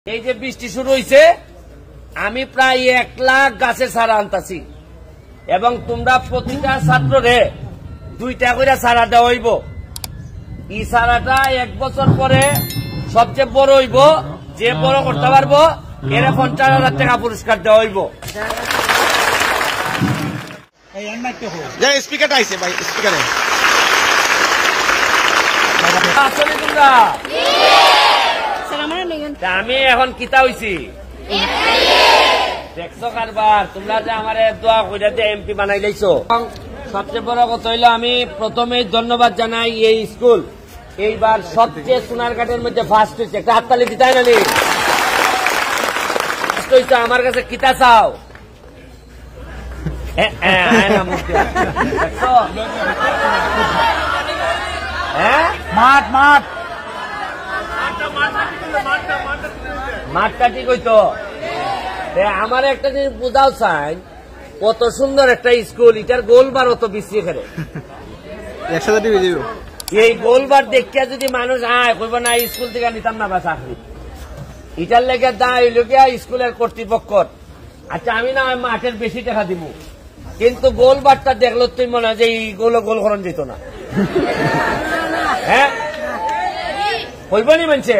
এই যে বৃষ্টি শুরু হয়েছে, আমি প্রায় 1 লাখ গাছের চারা আনতাছি এবং তোমরা প্রতিটা ছাত্ররে 2টা করে চারা দেওয়া হইব। এই চারাটা 1 বছর পরে সবচেয়ে বড় হইব, যে বড় করতে পারবো এর 50,000 টাকা পুরস্কার দেওয়া হইব। স্পিকারটা আইছে ভাই, স্পিকারে আসলে তোমরা আমি এখন কিতা হইছি দেখছো কারবার, তোমরা যে আমার দোয়া কইরা দিয়ে এমপি বানাই লাইছো। সবচেয়ে বড় কথা হইলো আমি প্রথমেই ধন্যবাদ জানাই এই স্কুল এইবার সবচেয়ে সোনারঘাটের মধ্যে ফার্স্ট হয়েছে। একটা হাততালি দিতাই না আমার কাছে কিতা চাও? মাঠ মাঠ মাঠটা ঠিক হইতো। আমার একটা জিনিস বুঝাও চাই, কত সুন্দর একটা স্কুল, এটার গোলবার অত বিশ্রী খেলে এই গোলবার দেখিয়া যদি মানুষ আয় কইব না স্কুল থেকে নিতাম না বা চাকরি, এটার লেগে দায় হইল গিয়া স্কুলের কর্তৃপক্ষ। আচ্ছা আমি না মাঠের বেশি টাকা দিব, কিন্তু গোলবারটা দেখলো তুই মনে হয় যে এই গোল করণ যেত না। হ্যাঁ হইব নি মানছে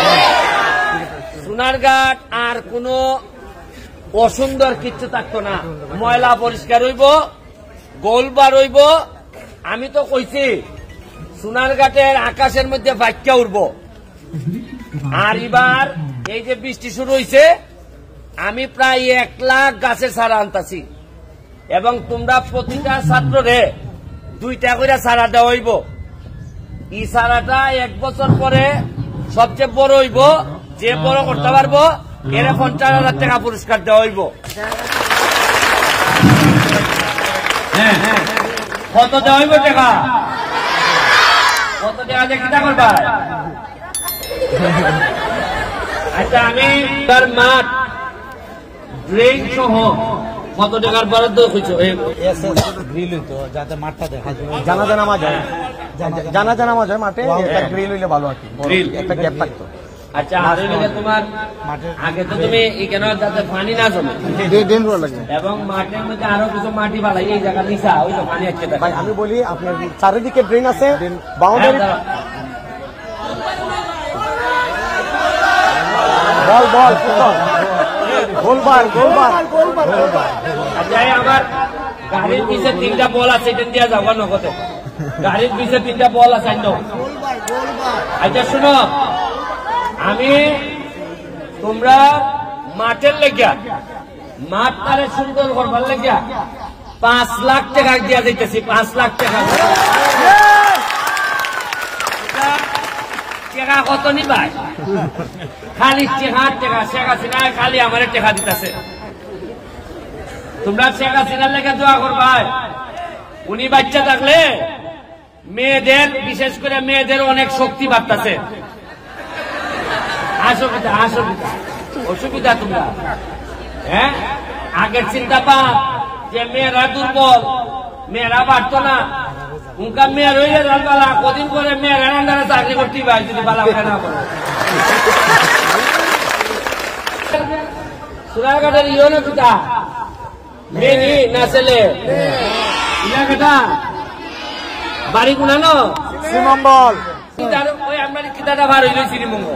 সোনারঘাট আর কোন অসুন্দর কিচ্ছু থাকতো না, ময়লা পরিষ্কার হইব, গোলবার হইব। আমি তো কইছি সোনারঘাটের আকাশের মধ্যে বাক্যা উঠব। আর এবার এই যে বৃষ্টি শুরু হয়েছে, আমি প্রায় 1 লাখ গাছের চারা আনতাছি এবং তোমরা প্রতিটা ছাত্ররে 2টা করে চারা দেওয়া হইব। এই চারাটা 1 বছর পরে সবচেয়ে বড় হইব, যে বড় করতে পারবো এর 50,000 টাকা পুরস্কার দেওয়া হইব। কত দেওয়া হইব টাকা? কত টাকা দিয়ে কিনা করবা? আচ্ছা আমি তার মাঠ ড্রেন সহ কত টাকার বরাদ্দ হয়েছে? গ্রিল হইতো যাতে মাঠটা দেখা যায়, জানাজা নামাজ হয় মাঠে, গ্রিল হইলে ভালো আর কি, একটা গ্যাপ থাকতো। আচ্ছা তোমার আগে তো তুমি এখানে যাতে পানি না জমে এবং মাঠের মধ্যে আরো কিছু মাটি বালাই এই জায়গা নিচা ওই তো পানি আসছে। ভাই আমি বলি আপনার চারিদিকে ড্রেন আছে, বাউন্ডারি আচ্ছা আমার গাড়ির পিছে 3টা বল আছে, এটা দিয়া যাবো নগদে। গাড়ির পিছে 3টা বল আছে। আচ্ছা শুনো, আমি তোমরা মাঠের লেগিয়া মাঠ তারে সুন্দর করবার লেগিয়া 5 লাখ টাকা দিয়া যাইতেছি। 5 লাখ টাকা টাকা কত নিবাই? খালি টাকা শেখ হাসিনা খালি আমার টাকা দিতেছে। তোমরা শেখ হাসিনার লেগে দোয়া করবাই। উনি বাচ্চা থাকলে মেয়েদের, বিশেষ করে মেয়েদের অনেক শক্তি বাড়তেছে। অসুবিধা তোমরা হ্যাঁ আগের চিন্তা পাপ যে মেয়েরা দুর্বল, মেয়েরা বাড়তো না। উনকা মেয়ের হইলে বালা কদিন করে মেয়েরা রান্নারা চাকরি করতে পারে যদি বালা ওঠে না করে। সোনারঘাটের ইয়নো পিতা মেয়ে না ছেলে ইলাকাটা বাড়ি গুনানো শ্রীমঙ্গল, ওই আমরা কিতাটা ভার হইল শ্রীমঙ্গল।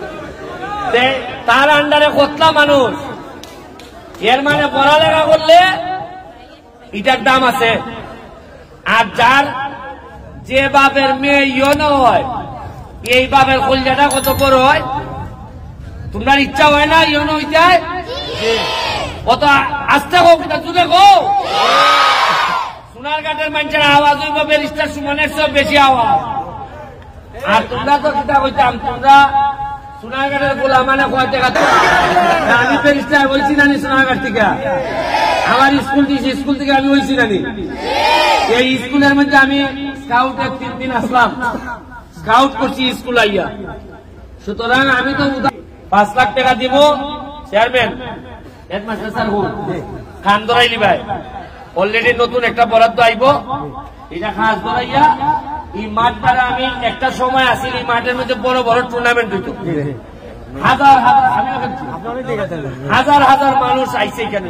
তার আন্ডারে কতলা মানুষ, এর মানে পড়ালেখা করলে এটার দাম আছে। আর যার যে বাপের মেয়ে ইয়নো হয়, এই বাপের কলজাটা কত বড় হয়। তোমরা ইচ্ছা হয় না ইয়নো হইতে? কত আস্তে হোক এটা তুলে গো। সোনারঘাটের মানুষের আওয়াজ হইব ব্যারিস্টার সুমনের সব বেশি আওয়াজ। আর তোমরা তো কিতা কইতাম, তোমরা সোনারঘাটের গোলা মানে কয় টাকা? আমি ব্যারিস্টার বলছি নানি সোনারঘাট থেকে, আমার স্কুল দিয়েছি, স্কুল থেকে আমি বলছি নানি। এই স্কুলের মধ্যে আমি স্কাউটের 3 দিন আসলাম, স্কাউট করছি স্কুল আইয়া। সুতরাং আমি তো 5 লাখ টাকা দিব। চেয়ারম্যান হেডমাস্টার স্যার খান ধরাইলি ভাই, অলরেডি নতুন একটা বরাদ্দ আইব, এটা খাস ধরাইয়া এই মাঠ দ্বারা আমি একটা সময় আসি, এই মাঠের মধ্যে বড় বড় টুর্নামেন্ট হইতো। হাজার হাজার হাজার হাজার মানুষ আইছে এখানে।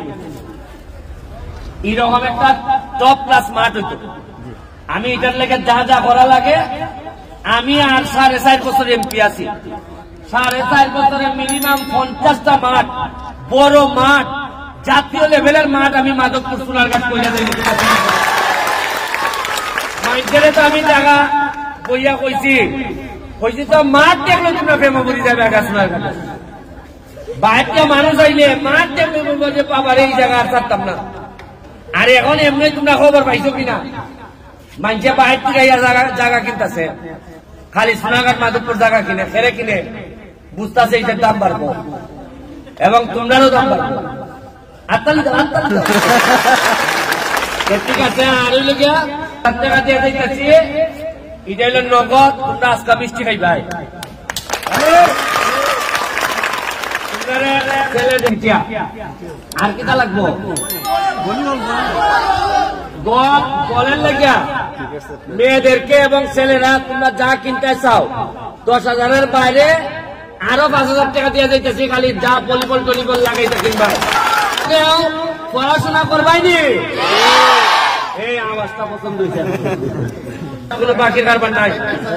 এরকম একটা টপ ক্লাস মাঠ হইতো। আমি এটার লেগে যা যা করা লাগে, আমি আর 4.5 বছর এমপি আছি। 4.5 বছরে মিনিমাম 50টা মাঠ, বড় মাঠ, জাতীয় লেভেলের মাঠ আমি মাধবপুর সোনারঘাট কইরা দেই। মাইকেরে তো আমি জায়গা কইয়া কইছি তো মাঠ দেখলে তোমরা প্রেমা পড়ি যাবে আগে সোনারঘাট। বাইরটা মানুষ আইলে মাঠ দেখলে বলবো যে বাবার এই জায়গা আর ছাড়তাম না। আর এখন এমনি তোমরা খবর পাইছো কিনা, মানুষে বাইর থেকে জায়গা কিনতেছে, খালি সোনারঘাট মাধবপুর জায়গা কিনে, খেরে কিনে, বুঝতেছে এইটার দাম বাড়বো এবং তোমরারও দাম বাড়বো। ঠিক আছে, আর হইল গিয়া 7 টাকা দিয়ে দিতেছি, এটা হইল নগদ। তোমরা আজকে মিষ্টি খাইবাই, আর কিটা লাগবো বলেন লাগিয়া মেয়েদেরকে এবং ছেলেরা তোমরা যা কিনতে চাও 10,000-এর বাইরে আরো 5,000 টাকা দিয়ে যাইতেছি, খালি যা ভলিবল টলিবল লাগাইতে কিনবা। পড়াশোনা করবাইনি, এই আওয়াজটা পছন্দ হয়েছে, বাকি কারবার নাই।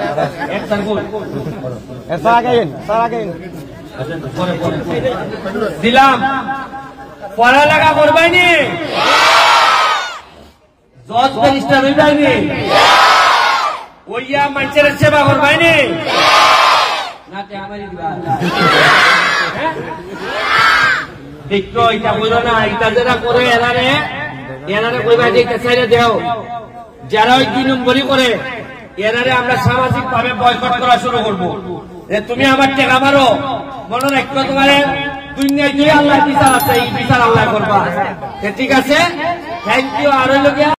দিলাম, পড়ালেখা করবাইনি, জজ ব্যারিস্টার হইবাইনি, ওইয়া মানুষের সেবা করবাইনি, দেখো এটা বলো না, এটা যারা করে এনারে কইবা যে চাইলে দেও, যারা ওই 2 নম্বরই করে এনারে আমরা সামাজিক ভাবে বয়কট করা শুরু করবো। যে তুমি আমার টাকা মারো, মনে রাখবো তোমার দুনিয়ায় যে আল্লাহ বিচার আছে, এই বিচার আল্লাহ করবা। ঠিক আছে, থ্যাংক ইউ। আর হইল গিয়া